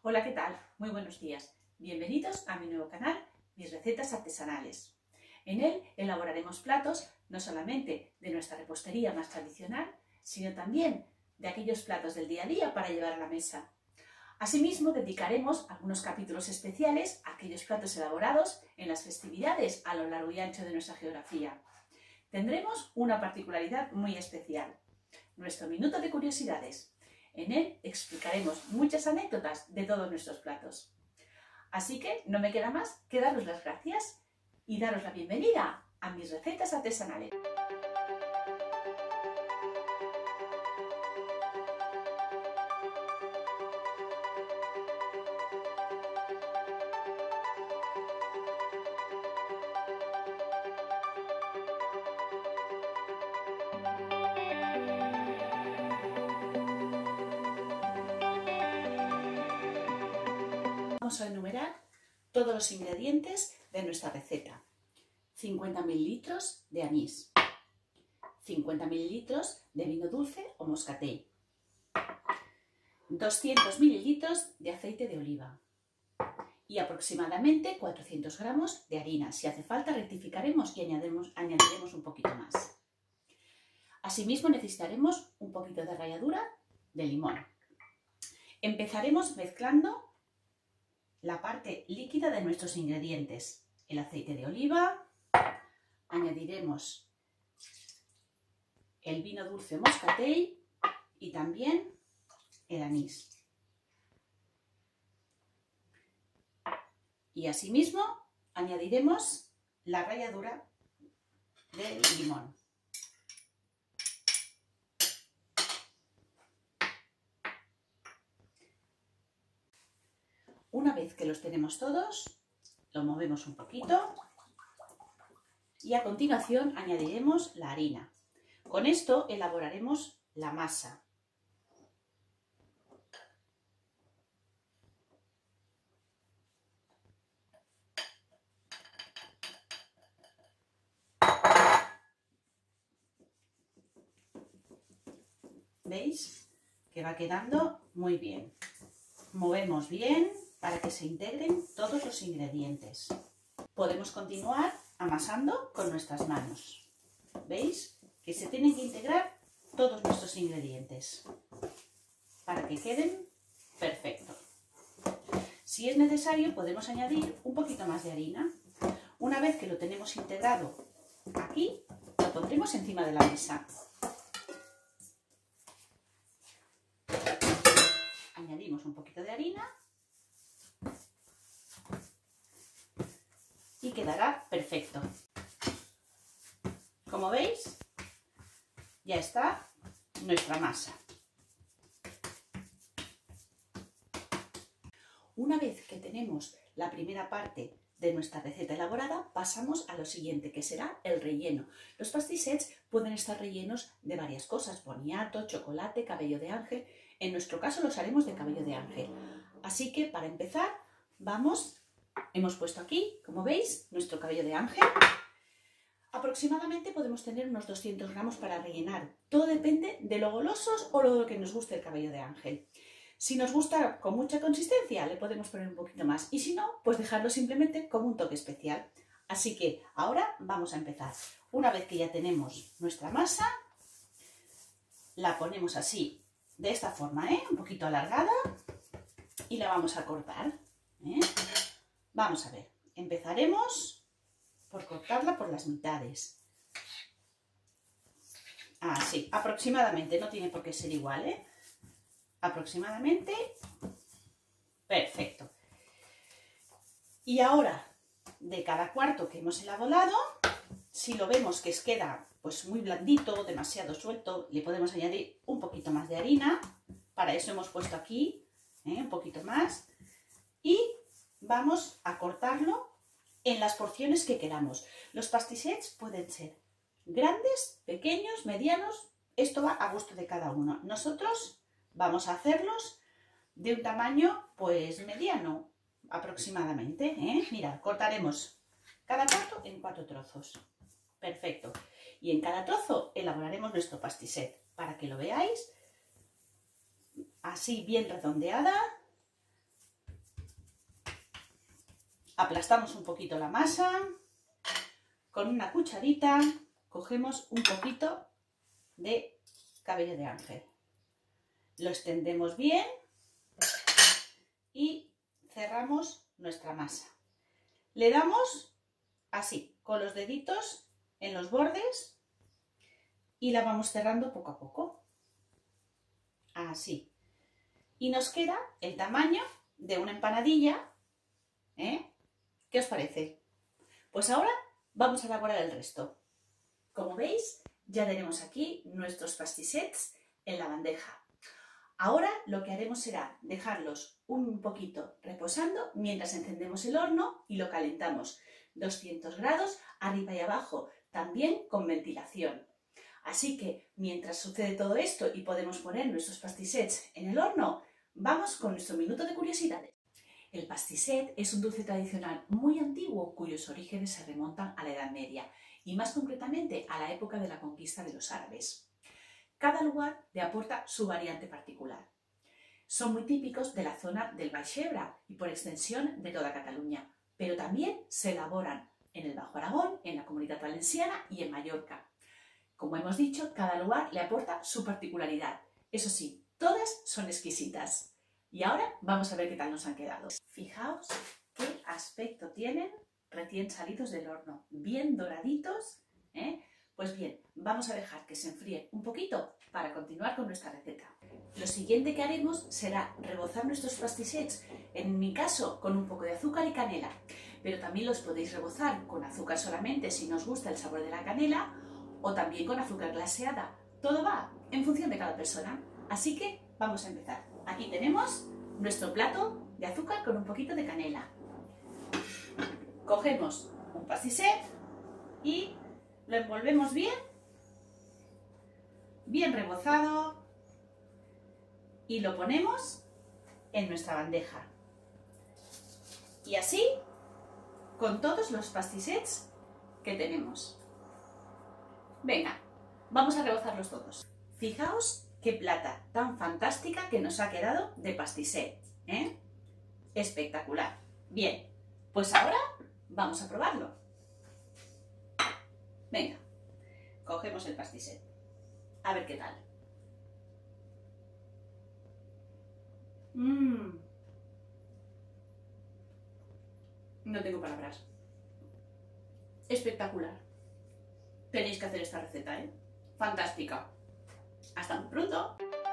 Hola, ¿qué tal? Muy buenos días. Bienvenidos a mi nuevo canal, Mis Recetas Artesanales. En él elaboraremos platos no solamente de nuestra repostería más tradicional, sino también de aquellos platos del día a día para llevar a la mesa. Asimismo, dedicaremos algunos capítulos especiales a aquellos platos elaborados en las festividades a lo largo y ancho de nuestra geografía. Tendremos una particularidad muy especial: nuestro minuto de curiosidades. En él explicaremos muchas anécdotas de todos nuestros platos. Así que no me queda más que daros las gracias y daros la bienvenida a Mis Recetas Artesanales. Vamos a enumerar todos los ingredientes de nuestra receta. 50 ml de anís, 50 ml de vino dulce o moscatel, 200 ml de aceite de oliva y aproximadamente 400 gramos de harina. Si hace falta rectificaremos y añadiremos un poquito más. Asimismo necesitaremos un poquito de ralladura de limón. Empezaremos mezclando la parte líquida de nuestros ingredientes. El aceite de oliva, añadiremos el vino dulce moscatel y también el anís. Y asimismo añadiremos la ralladura del limón. Una vez que los tenemos todos, lo movemos un poquito y a continuación añadiremos la harina. Con esto elaboraremos la masa. ¿Veis? Que va quedando muy bien. Movemos bien para que se integren todos los ingredientes. Podemos continuar amasando con nuestras manos. ¿Veis? Que se tienen que integrar todos nuestros ingredientes para que queden perfectos. Si es necesario, podemos añadir un poquito más de harina. Una vez que lo tenemos integrado aquí, lo pondremos encima de la mesa. Añadimos un poquito de harina y quedará perfecto. Como veis, ya está nuestra masa. Una vez que tenemos la primera parte de nuestra receta elaborada, pasamos a lo siguiente, que será el relleno. Los pastissets pueden estar rellenos de varias cosas: boniato, chocolate, cabello de ángel. En nuestro caso los haremos de cabello de ángel. Así que para empezar, hemos puesto aquí, como veis, nuestro cabello de ángel. Aproximadamente podemos tener unos 200 gramos para rellenar. Todo depende de lo golosos o lo que nos guste el cabello de ángel. Si nos gusta con mucha consistencia, le podemos poner un poquito más. Y si no, pues dejarlo simplemente como un toque especial. Así que ahora vamos a empezar. Una vez que ya tenemos nuestra masa, la ponemos así, de esta forma, un poquito alargada, y la vamos a cortar. Vamos a ver, empezaremos por cortarla por las mitades. Así, aproximadamente, no tiene por qué ser igual, aproximadamente. Perfecto. Y ahora, de cada cuarto que hemos elaborado, si lo vemos que queda pues muy blandito, demasiado suelto, le podemos añadir un poquito más de harina. Para eso hemos puesto aquí un poquito más. Y vamos a cortarlo en las porciones que queramos. Los pastissets pueden ser grandes, pequeños, medianos. Esto va a gusto de cada uno. Nosotros vamos a hacerlos de un tamaño pues mediano aproximadamente. Mirad, cortaremos cada cuarto en 4 trozos. Perfecto. Y en cada trozo elaboraremos nuestro pastisset para que lo veáis así bien redondeada aplastamos un poquito la masa, con una cucharita cogemos un poquito de cabello de ángel, lo extendemos bien y cerramos nuestra masa. Le damos así, con los deditos en los bordes y la vamos cerrando poco a poco, así. Y nos queda el tamaño de una empanadilla, ¿eh? ¿Qué os parece? Pues ahora vamos a elaborar el resto. Como veis, ya tenemos aquí nuestros pastisets en la bandeja. Ahora lo que haremos será dejarlos un poquito reposando mientras encendemos el horno y lo calentamos 200 grados arriba y abajo, también con ventilación. Así que mientras sucede todo esto y podemos poner nuestros pastisets en el horno, vamos con nuestro minuto de curiosidades. El pastisset es un dulce tradicional muy antiguo cuyos orígenes se remontan a la Edad Media y más concretamente a la época de la conquista de los árabes. Cada lugar le aporta su variante particular. Son muy típicos de la zona del Baix Ebre y por extensión de toda Cataluña, pero también se elaboran en el Bajo Aragón, en la Comunidad Valenciana y en Mallorca. Como hemos dicho, cada lugar le aporta su particularidad. Eso sí, todas son exquisitas. Y ahora vamos a ver qué tal nos han quedado. Fijaos qué aspecto tienen recién salidos del horno, bien doraditos, ¿eh? Pues bien, vamos a dejar que se enfríen un poquito para continuar con nuestra receta. Lo siguiente que haremos será rebozar nuestros pastisets, en mi caso con un poco de azúcar y canela, pero también los podéis rebozar con azúcar solamente si no os gusta el sabor de la canela o también con azúcar glaseada. Todo va en función de cada persona. Así que vamos a empezar. Aquí tenemos nuestro plato de azúcar con un poquito de canela. Cogemos un pastisset y lo envolvemos bien, bien rebozado y lo ponemos en nuestra bandeja. Y así con todos los pastisets que tenemos. Venga, vamos a rebozarlos todos. Fijaos qué plata tan fantástica que nos ha quedado de pastisset, ¿eh? Espectacular. Bien, pues ahora vamos a probarlo. Venga, cogemos el pastisset. A ver qué tal. No tengo palabras. Espectacular. Tenéis que hacer esta receta, ¿eh? Fantástica. Hasta muy pronto.